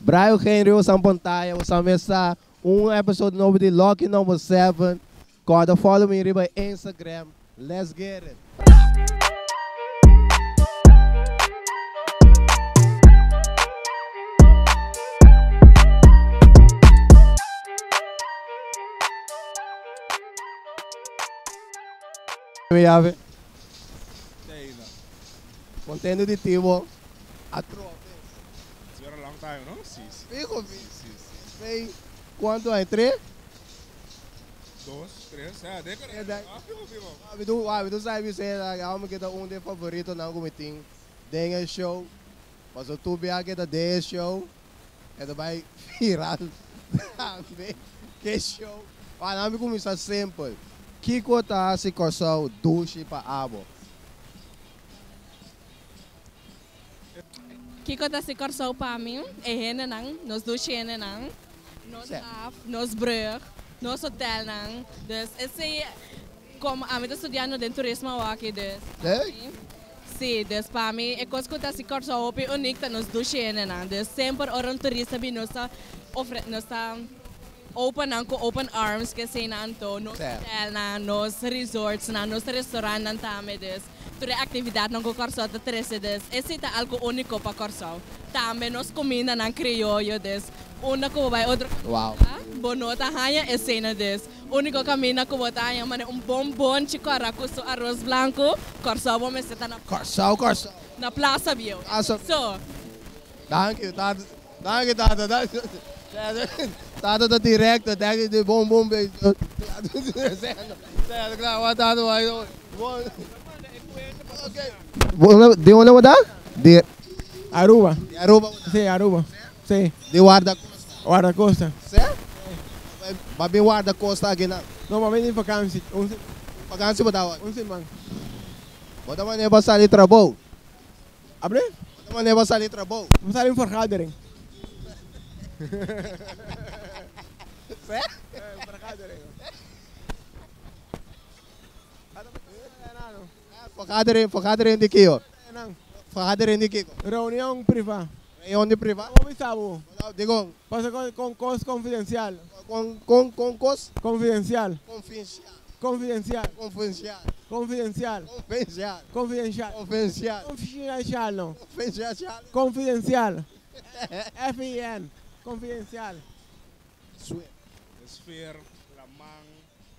Bryan geen aan pantalla. We staan episode novo de LUCKYNR7. Corda follow me by Instagram. Let's get it. Me ave. Contendo de tivo. A troca. It's been a long time, no? Sim. Fico, Vem. Quanto é? 3? 2, 3, ja, denk er. We doen zijn we zeggen, ja, we hebben een favorito na comiting. Dingen show. Was het toen bij dat deze show. En daarbij viral. Que show. Maar dan kom je simpel. Kiko ta si corso douche pa abo. Kiko ta si corso pa mim. E hene nang, nos douche nang. Nos af, nos brug. Nos hotel nang. Dus esse como a mim estudando dentro turismo aqui dus. Sim, dus para mim é coisa que tá se corso opi unik nos douche nang. Dus sempre orang turista bi nossa nossa open ang open arms kasi nanto nos hotel na nos resorts na nos restaurant nan tame des toda atividade não corso da trece des esse tá algo único para corso também nos comida nan criollo des una ko vai outro wow bonota hanya escena des único caminho ko botanya mane bombom chicaraco so arroz blanco corso vamos estar na corso na plaza bio so dank you Tata da direct, denk de bom bij. Zeg klaar, wat hadden wij? Oké. De onde wat de Aruba. Aruba. Sí, Aruba. Sí. De Guarda-costa. Sim? Maar ben guarda-costa aqui na. Não, mas vem vakantie. Vakantie wat daar? Man. Wat dan wanneer was ali trabalho? Abre? Wat dan wanneer was ali trabalho? We zijn in vergadering. Vergadering de Kio. Vergadering de Kio. Reunião privada. Reunião de privada? Como sabe? Digo. Passa com cos confidencial. Com cos? Confidencial. Confidencial. Confidencial. Confidencial. Confidencial. Confidencial. Confidencial. Confidencial. Confidencial não. Confidencial. Confidencial. FIN. Confidencial. Sfeer, lamang.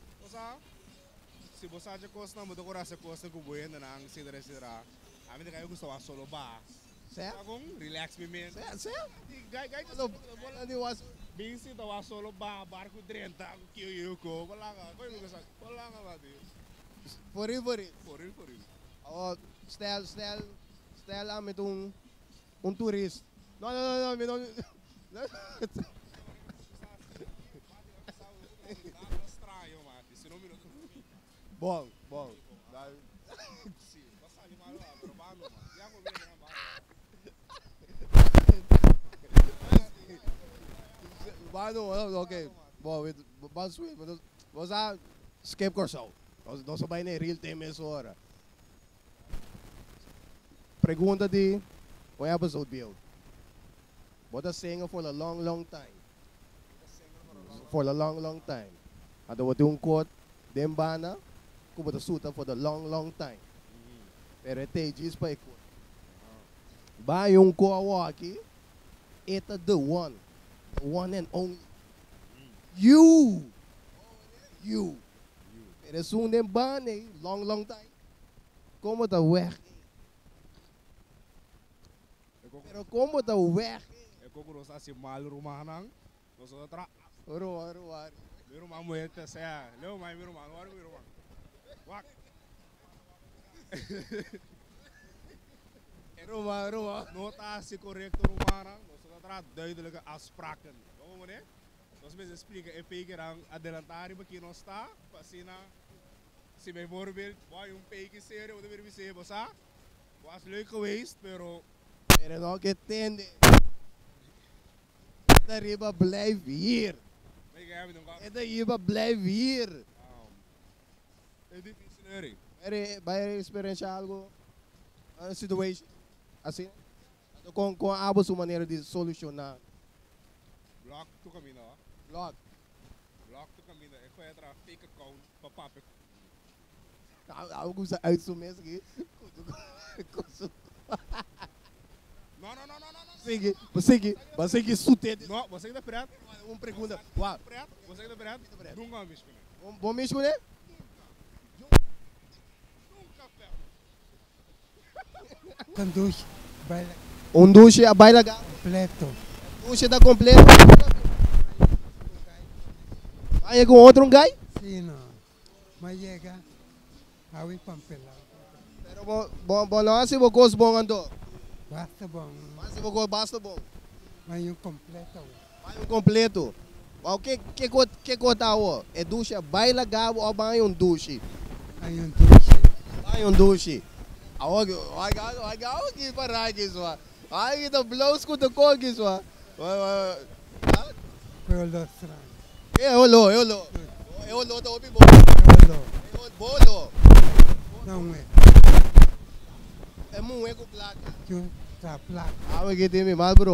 Se você acha que você não decorar essa coisa com bué, não sidra. A mim caiu com solo ba. Certo? Relax me mesmo. Certo? Gai, bola de was. Bem se tava solo ba, barco 30, que eu co, bola nga ba di. For real. Oh, stel aan met een toerist. No. Bom. Ok. Bom, vamos a skip corso. Nós vamos em real time essa hora. Pergunta de o episode build. What a singer for a long time. For a long time. Ada wat yung quote dembana kubo suta for the long time. Pero te diz pa ikot. Ba yung ko aqui, eta the one and only. You. Pero soon dembana long time. Como tá weg? Pero como tá weg? Eu conheço assim mal rumah nang, nós outra. Rumah. Meu irmão muita saya, leu mais meu irmão, agora meu irmão. Wak. Rumah. Nota se correto rumah nang, nós outra duidelijke afspraken. Como né? Nós mesmo explica é pegar adelantar aqui nós está, passina. Se bijvoorbeeld, waar een peekje serie, wat we zeggen, was leuk geweest, pero nog een tende. De riba blijf hier. De riba blijf hier. É difícil, né? Vai experienciar algo, uma situação assim, com a sua maneira de solucionar Block to camino. Lock. Block to camino. Ik ga er een fake account voor papa. Nou, ik moet uitzoomen. No. Você que sute. No, você ainda preto? Pergunta. Uau. Preto? Você ainda preto? Nunca me escolhe. Bom me escolher? Nunca preto. Conduce, baila Duche a baila completo. Duche da completo. Aí com outro guy? Sí, no. Mas llega a ir pampelado. Pero bom não assim vou gosto bom ando. Basta bom. Mas se vou basta bom. Mas um completo. Vai completo. O que conta o? É duche baila gabo ou vai duche? Aí duche. Vai duche. Ai que para isso. Ai que blows com o coque isso. Foi o estranho. Eu lo tô bom. Bolo. Não é. É muito com placa. Que tá placa. Ah, que tem mal bro.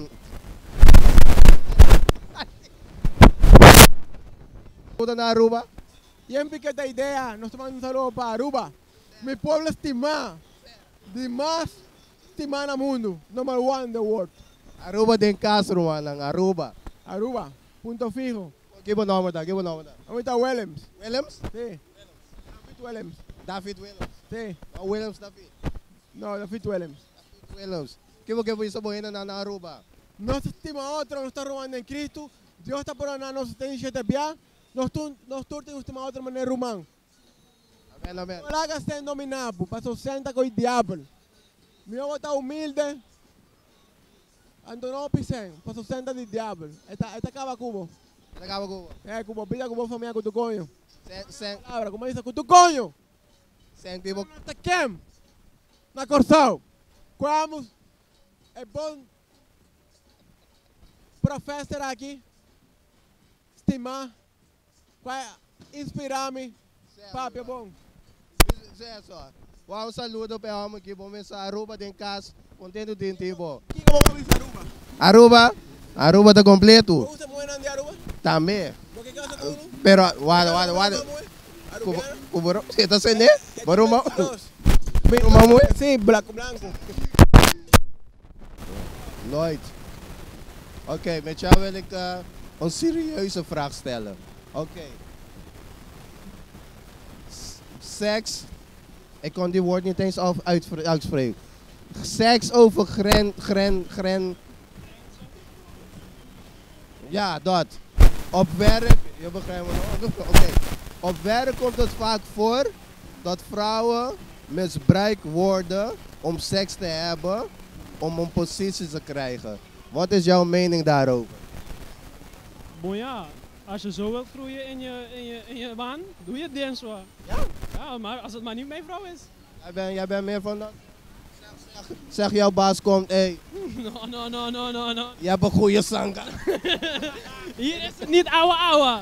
Puta na Aruba. Y en piqueta idea, nos tomamos un saludo para Aruba. Mi pueblo estimado, de más estimada mundo, number one in the world. Aruba den Castro man, Aruba. Aruba, punto fijo. Give a number da. Ahorita Willems. Willems? Sí. David Willems. David Willems. Sí. Willems David. No, David Willems. Willems. Que foi isso boina na Aruba? No se estima otro, no está robando en Cristo. Dios está por ganar, no se está diciendo bien. Nos turten estima otro maneira rumán. Amém. No la hagas ser dominado, para su senta con el diablo. Mi hijo está humilde. Ando no pisen, para su senta del diablo. Esta acaba cubo. Acaba Cuba. Cubo, pida cubo familia con tu coño. Sem Palabra, como dice, con tu coño. tipo Hasta quem? Na Corsal. Quamos é bom professor aqui. Estimar. Inspirar-me. Papi, é bom. Isso é só. Um saludo para o que vamos começar Aruba den casa. Contento de tempo. Quem que vamos a Aruba? Aruba tá completo. ¿Você muere de Aruba? Também. ¿Por qué vas a Aruba? Pero guarda. ¿Arubiano? Cubero. Você tá sendo? Baruma. Dos. Baruma. Sí, blanco. Nooit. Oké, met jou wil ik een serieuze vraag stellen. Oké. Seks. Ik kon die woord niet eens uitspreken. Seks over gren. Ja, dat. Op werk. Je begrijpt me nog? Oké. Op werk komt het vaak voor dat vrouwen misbruikt worden om seks te hebben, om een positie te krijgen. Wat is jouw mening daarover? Bon ja, als je zo wilt groeien in je baan, doe je het dan zo. Ja, maar als het maar niet mijn vrouw is. Jij bent meer van dat? Zeg jouw baas komt, hey. No. Je hebt een goede sanga. Hier is het niet ouwe. Hallo,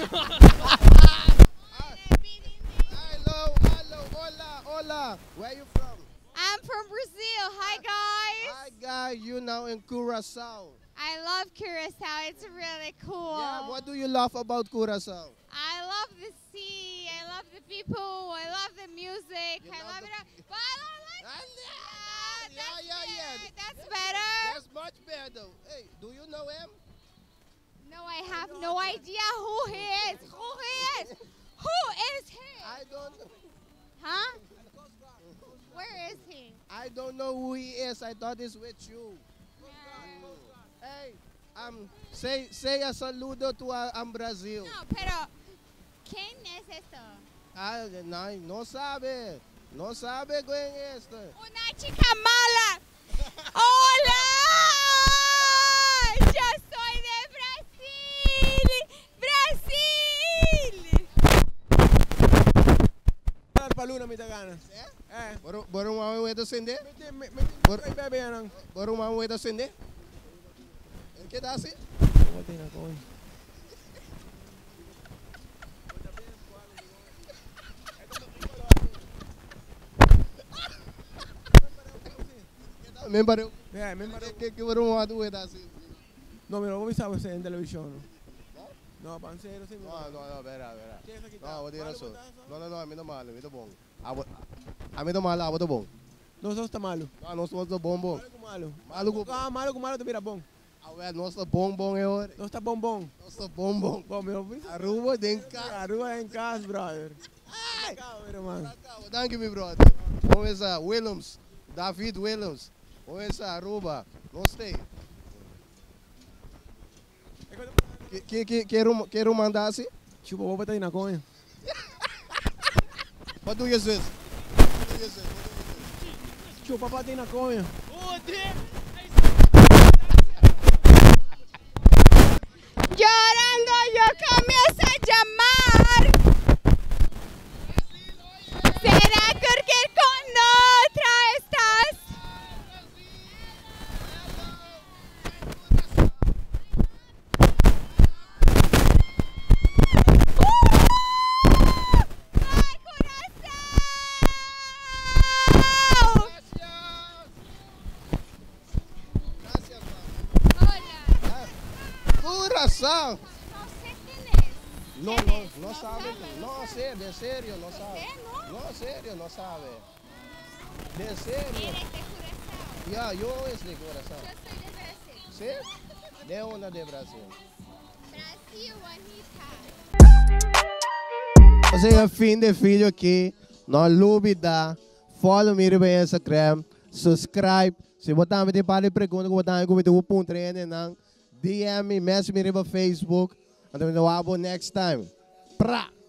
hola. Where are you from? I'm from Brazil. Hi, guys. Hi guys, you now in Curaçao. I love Curacao. It's really cool. Yeah, what do you love about Curaçao? I love the sea. I love the people. I love the music. You I love love the- it all. But I don't like it. Yeah. That's better. That's much better. Hey, do you know him? No, I have no idea who he is. Who he is? Who is he? I don't Huh? Where is he? I don't know who he is. I thought he's with you. Hey, say a saludo to Brasil. No, pero ¿quién es esto? Ah, no sabe. No sabe quién es esto. Una chica mala. Hola. Yo soy de Brasil. Para Luna, me da ganas. Waarom gaan we het zenden? Waarom gaan we het zenden? ¿Qué te hace? Me parece. Yeah, me parece. ¿Qué waarom gaan we het así? No, mira, vos sabes en televisión. No, pancero, sí. No, verá. ¿Qué es aquí? No, vou ter razão. Malo, Não, a mim não malo, a mim tá bom. A mim não malo, a mim tá bom. No, sos está malo. Ah, nós somos bom. Malo com malo. Malo com Malo te mira bom. Ah, nós tá bom é hora. No está bom. Nós tá bom. Bom, meu filho. Aruba tem cá. Aruba em casa, brother. Ai! Irmão. Thank you, meu brother. Vamos começar. Williams. David Williams. Vamos começar. Aruba. Nós tem. Quero mandar assim? Chupa, vou botar aí na conha. What do you say? Chupa, bota aí na conha. Llorando yo comienzo a llamar. ¿Será que con otra estás? ¡Ay, Coração! No sé quién es. Não sabe. Não, sério, sério, não sabe. ¿Usted no? Não, sério, não sabe. De sério. Eres de Curazao. Ya, yo es de coração. Yo soy de Brasil. ¿Sí? De una de Brasil. Brasil, Anita. Você é fim de vídeo aqui. Não olvida. Follow me no Instagram. Subscribe. Se você tem para pergunta, você tem que ver o ponto DM me, message me no Facebook. And then we'll next time. Pra!